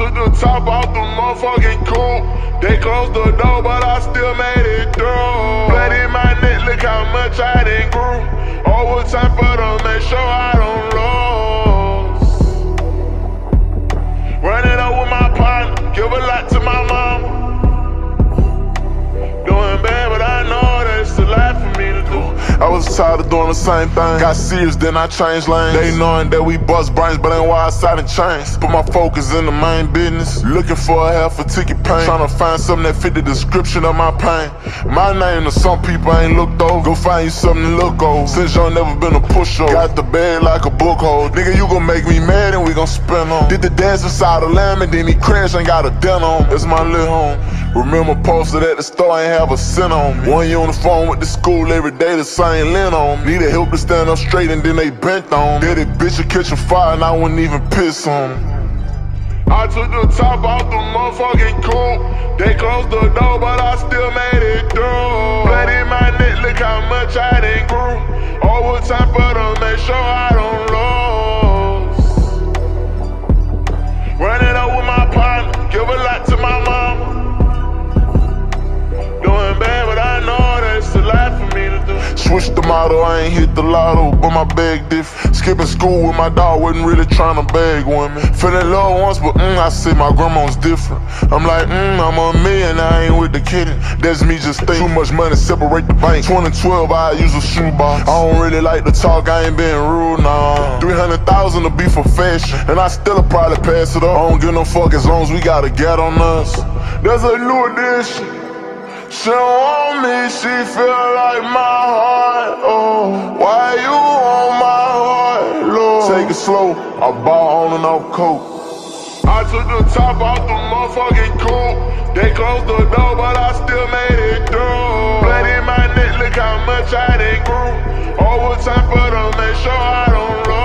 took the top off the motherfucking coupe. They closed the door, but I still made it through. Blood in my neck, look how much I done grew. Overtime for to make sure I don't lose. Running up with my partner, give a lot to my mama. Doing bad, but I know that it's a lot for me to do. I was tired of doing the same thing. Got serious, then I changed lanes. They knowing that we bust brains, but ain't why I side in chains. Put my focus in the main business. Looking for a half a ticket pain. Tryna find something that fit the description of my pain. My name to some people ain't looked over. Go find you something to look over. Since y'all never been a pushover. Got the bag like a book hold. Nigga, you gon' make me mad and we gon' spin on. Did the dance inside the lamb and then he crashed, ain't got a dent on. It's my little home. Remember posted at the store, ain't have a cent on me. One uniform with the school every day, the same lint on me. Needed help to stand up straight and then they bent on me. Did it bitch a kitchen fire and I wouldn't even piss on me. I took the top off the motherfucking coupe. They closed the door, but I still made it through. Blood in my neck, look how much I done grew. Overtime for to make sure I don't lose. Running up with my partner, give a lot to my mama. Doing bad, but I know that it's a lot for me to do. Switched the motto, I ain't hit the lotto, but my bag different. Skipping school with my dog, wasn't really tryna bag women. Feeling low once, but I said my grandma's different. I'm like, I'm a man, I ain't with the kidding. That's me just thinking. Too much money separate the bank. 2012, I use a shoebox. I don't really like to talk, I ain't being rude, nah. 300,000 to be for fashion, and I still probably pass it up. I don't give no fuck as long as we got a get on us. There's a new edition. She don't want me, she feel like my heart, oh. Why you on my heart, Lord? Take it slow, I ball on and off coke. I took the top off the motherfucking coupe. They closed the door, but I still made it through. Blood in my neck, look how much I done grew. Overtime for to make sure I don't lose.